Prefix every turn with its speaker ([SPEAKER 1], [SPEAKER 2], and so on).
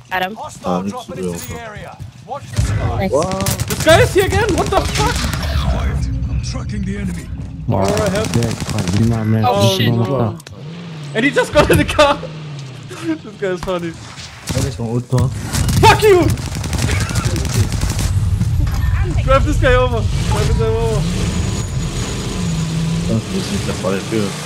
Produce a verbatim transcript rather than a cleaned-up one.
[SPEAKER 1] Got him.
[SPEAKER 2] Ah, nicht zu dir.
[SPEAKER 1] Nice.
[SPEAKER 2] Wow.
[SPEAKER 3] This guy is here again. What the fuck?
[SPEAKER 4] I'm tracking the enemy.
[SPEAKER 5] Wow,
[SPEAKER 3] Alright,
[SPEAKER 5] dead. Lima, man.
[SPEAKER 1] Oh, shit.
[SPEAKER 3] no. And he just got in the car. This guy is funny.
[SPEAKER 2] Da ist noch Ultra.
[SPEAKER 3] Fuck you! Drive this guy over. Drive this guy over.
[SPEAKER 2] Das ist nicht der Fall für.